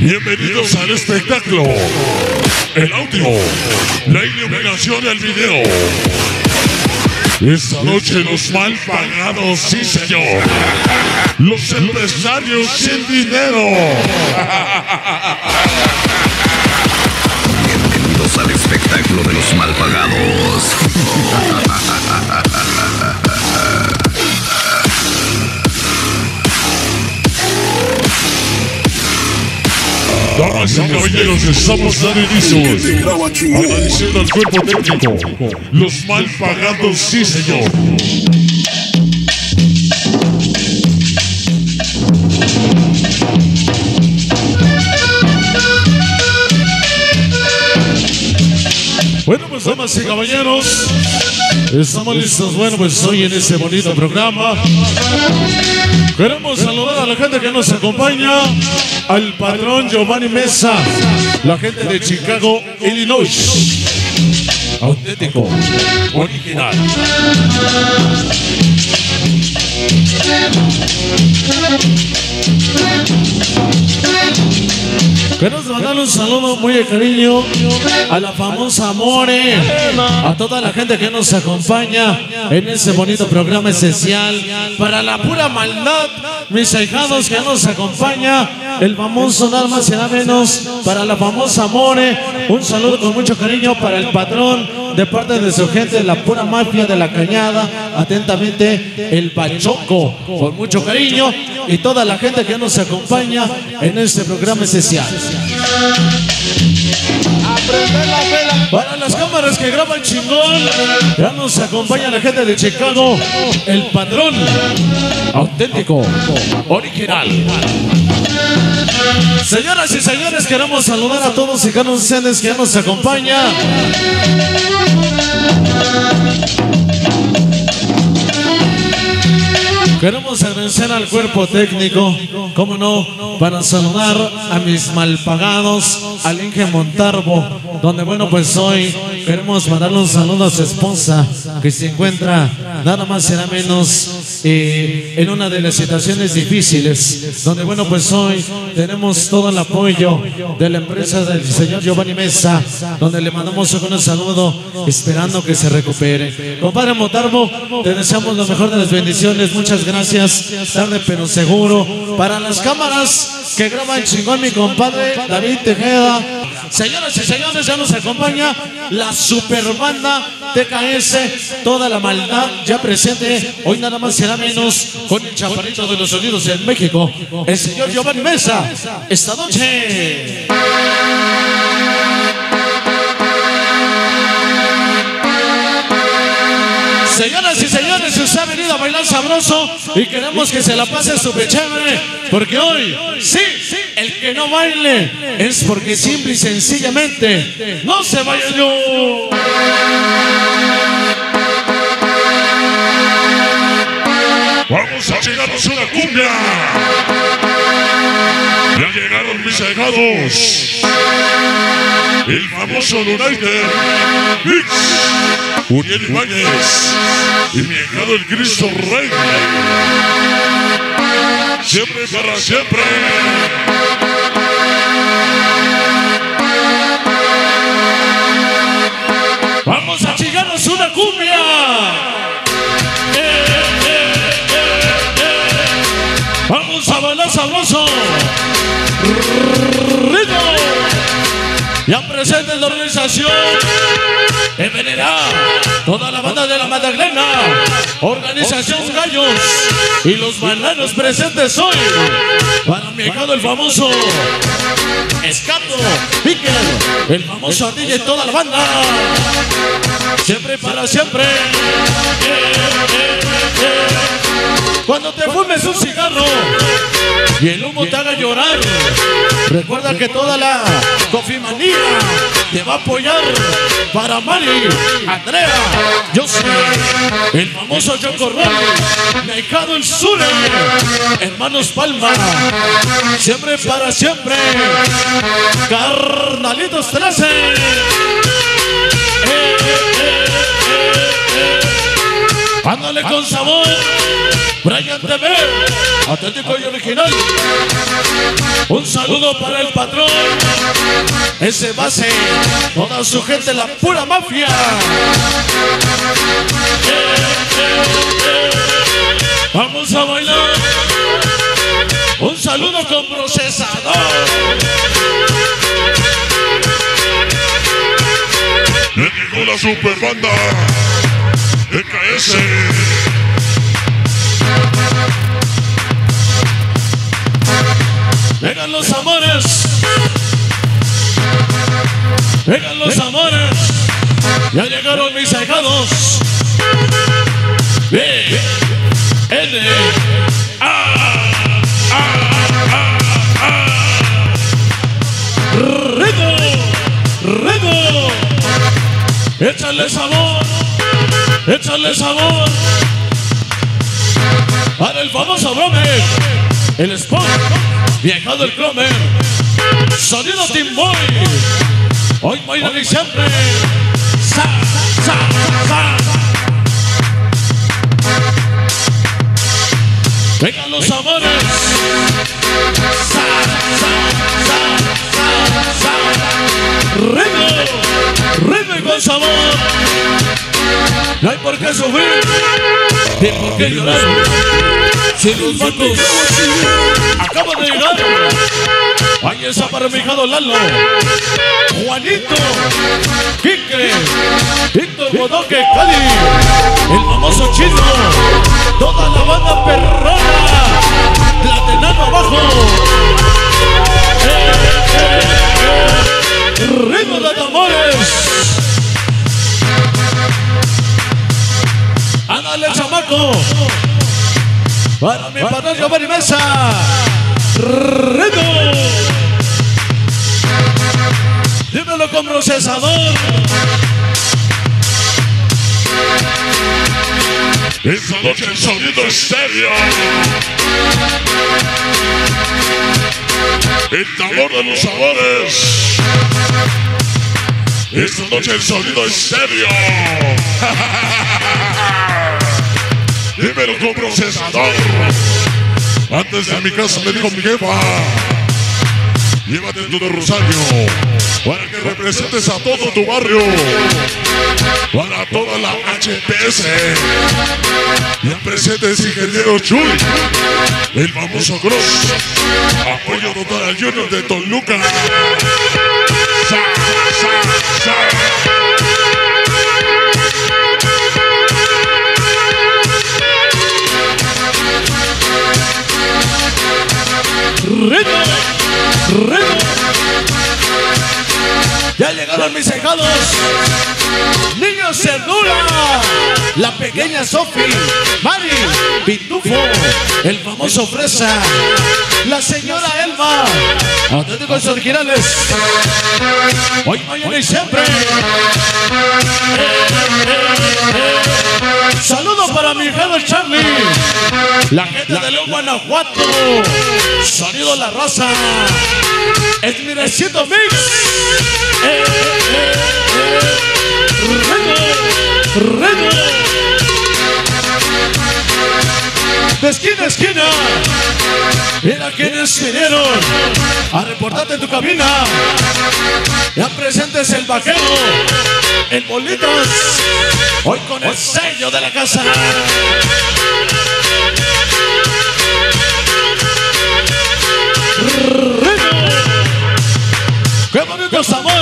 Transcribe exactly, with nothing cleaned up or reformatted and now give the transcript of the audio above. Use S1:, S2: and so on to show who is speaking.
S1: Bienvenidos al espectáculo, el audio, la iluminación y el video. Esta noche los mal pagados, sí señor. Los empresarios sin dinero.
S2: Bienvenidos al espectáculo de los mal pagados.
S1: Damas y caballeros, estamos dando inicio, agradeciendo al cuerpo técnico, los mal pagados, sí señor. Bueno, pues damas y caballeros, estamos listos, bueno, pues hoy en este bonito programa queremos saludar a la gente que nos acompaña, al patrón Giovanni Mesa, la gente de Chicago, Illinois, auténtico, original. Queremos mandarle un saludo muy de cariño a la famosa More, a toda la gente que nos acompaña en este bonito programa esencial para la pura maldad, mis ahijados que nos acompaña, el famoso nada más y nada menos para la famosa More, un saludo con mucho cariño para el patrón de parte de su gente, la pura mafia de la cañada, atentamente el Pachoco, con mucho cariño, y toda la gente que nos acompaña en este programa esencial. Para las cámaras que graban chingón, ya nos acompaña la gente de Chicago, el patrón, auténtico, original. Señoras y señores, queremos saludar a todos y cada uno de ustedes que ya nos acompaña. Queremos agradecer al cuerpo técnico, cómo no, para saludar a mis malpagados, al Inge Montalvo, donde bueno, pues hoy queremos mandarle un saludo a su esposa, que se encuentra nada más y nada menos eh, en una de las situaciones difíciles, donde bueno, pues hoy tenemos todo el apoyo de la empresa del señor Giovanni Mesa, donde le mandamos un saludo, esperando que se recupere. Compadre Montalvo, te deseamos lo mejor de las bendiciones, muchas gracias. Gracias, tarde pero seguro. Para las cámaras que graban chingón, mi compadre David Tejeda. Señoras y señores, ya nos acompaña la super banda T K S, toda la maldad ya presente. Hoy nada más será menos con el chaparrito de los sonidos en México, el señor Giovanni Mesa. Esta noche señoras y señores, usted ha venido a bailar sabroso y queremos que se la pase súper chévere, porque hoy, sí, el que no baile es porque simple y sencillamente no se vaya yo. Vamos a llegarnos una cumbia. Ya llegaron mis allegados, el famoso United Mix, Uriel Ibáñez y mi hijado el Cristo Rey. Siempre para siempre. Vamos a chingarnos una cumbia. Eh, eh, eh, eh, eh. Vamos a bailar sabroso. Ritmo. Ya presente la organización en Venerá, toda la banda de la Magdalena, organización Gallos y los bailanos presentes hoy. Para mi hijado el famoso Escato, Piquer, el famoso Ardilla y toda la banda. Siempre para siempre. Eh, eh, eh. Cuando te fumes un cigarro y el humo te haga llorar, recuerda que toda la cofimanía te va a apoyar. Para Mari, Andrea, yo soy el famoso Chocorrón, mi ahijado el Zule, hermanos Palma, siempre para siempre, Carnalitos trece. Eh, eh, eh, eh, eh. Ándale con sabor, Brian T V, auténtico y original. Un saludo para el patrón. Ese base, toda su gente, la pura mafia. Eh, eh, eh. Vamos a bailar. Un saludo con procesador.
S3: Le llegó la super banda E K S.
S1: Vengan los amores. Vengan los amores. Ya llegaron mis ahijados. B, N, A, A, A, A. Ritmo, ritmo. Échale sabor, échale sabor. Para el famoso Bromer, el Spawn, viajado el Cromer. Sonido Team Boy. Hoy bailan y siempre. Sa, sa, sa. Vengan los amores. Sa, sa, sa, sa, sa. Ritmo, ritmo y con sabor. No hay por qué sufrir, ni por qué llorar. Si los bancos acaban de llegar. Ahí está para mi hijado Lalo, Juanito, Quique, Víctor Bodoque, Cali, el famoso Chino, toda la banda perrona, Platenano abajo. Eh, eh, eh. Ritmo de tambores. Ándale, chamaco. Para mi patrón Giovanni Mesa. Ritmo. Dímelo con procesador.
S3: Esta noche el sonido estéreo. El tambor de los sabores. Esta noche el sonido estéreo. Dímelo con procesador. Antes de mi casa me dijo mi jefa: llévate tu de Rosario para que representes a todo tu barrio, para toda la H P S. Y el presente es ingeniero Chuy, el famoso Gross. Apoyo total al Junior de Toluca. Sa, sa, sa.
S1: Ritmo, ritmo. Ya llegaron mis hijados. Niños Cerdura, la pequeña Sofi, Mari, Pitufo, el famoso Fresa, la señora Elma, auténticos originales. Hoy, mañana y siempre. Eh, eh, eh. Saludos para mi hijado Charlie, la gente de León, Guanajuato. Sonido La Raza, el Mirecito Mix. Eh, eh, eh. Ritmo, ritmo. De esquina a esquina. Mira quienes vinieron a reportarte en tu cabina. Ya presentes el vaquero, el Bolitas, hoy con el sello de la casa. ¡Qué bonitos amores!